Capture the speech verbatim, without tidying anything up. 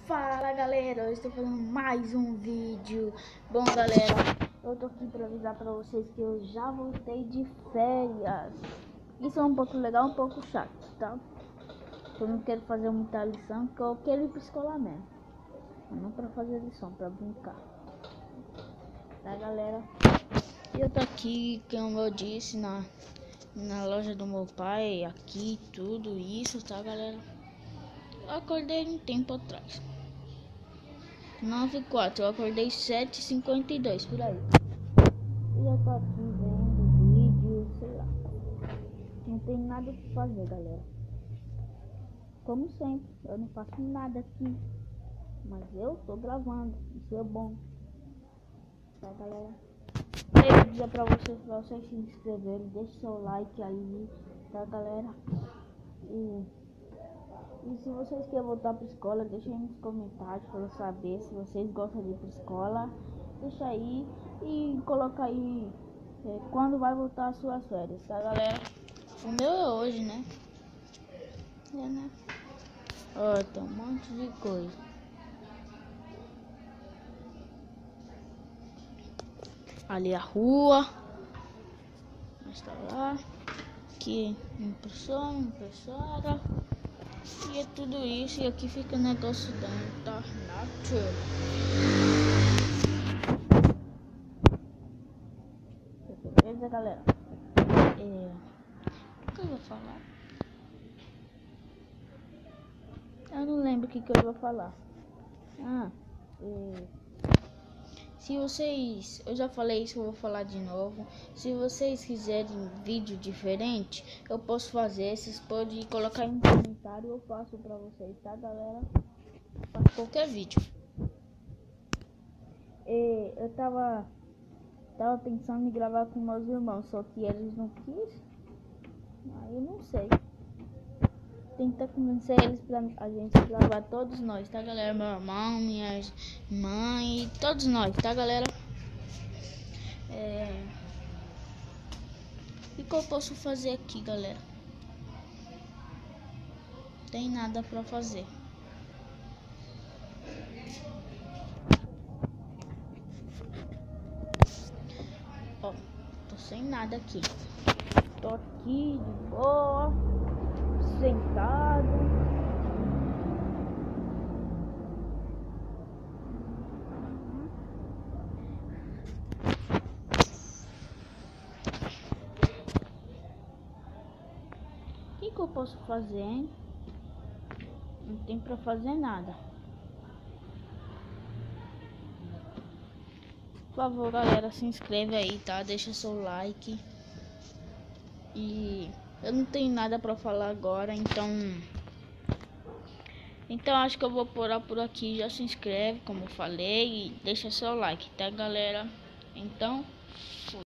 Fala galera, eu estou fazendo mais um vídeo. Bom galera, eu tô aqui para avisar para vocês que eu já voltei de férias. Isso é um pouco legal, um pouco chato, tá? Eu não quero fazer muita lição, porque eu quero ir pra escola mesmo, não para fazer lição, para brincar, tá galera? Eu tô aqui, como eu disse, na, na loja do meu pai, aqui, tudo isso, tá galera? Eu acordei um tempo atrás, nove e quatro, eu acordei sete e cinquenta e dois, por aí. E eu tô aqui vendo vídeo, sei lá. Não tem nada pra fazer, galera. Como sempre, eu não faço nada aqui. Mas eu tô gravando, isso é bom. Tá, galera? Eu vou dizer pra vocês, pra vocês se inscreverem, deixe seu like aí, tá, galera? E... E se vocês querem voltar para escola, deixa aí nos comentários para eu saber se vocês gostam de ir para escola. Deixa aí e coloca aí é, quando vai voltar as suas férias, tá galera? O meu é hoje, né? É, né? Ó, tem um monte de coisa. Ali a rua. Está lá. Aqui impressora, impressora. E é tudo isso, e aqui fica o negócio da internet. Beleza, galera? É... O que eu vou falar? Eu não lembro o que, que eu vou falar. Ah, é... Se vocês... Eu já falei isso, eu vou falar de novo. Se vocês quiserem vídeo diferente, eu posso fazer. Vocês podem colocar em comentário, eu faço pra vocês, tá, galera? Faço qualquer vídeo. E eu tava... Tava pensando em gravar com meus irmãos, só que eles não quis. Aí eu não sei. Tentar convencer eles pra a gente gravar, todos nós, tá galera? Meu irmão, minha mãe, todos nós, tá galera? É... O que eu posso fazer aqui, galera? Tem nada pra fazer. Ó, tô sem nada aqui. Tô aqui de boa, sentado. O que, que eu posso fazer, hein? Não tem pra fazer nada. Por favor, galera, se inscreve aí, tá? Deixa seu like. E eu não tenho nada pra falar agora, então... Então acho que eu vou parar por aqui. Já se inscreve, como eu falei, e deixa seu like, tá, galera? Então...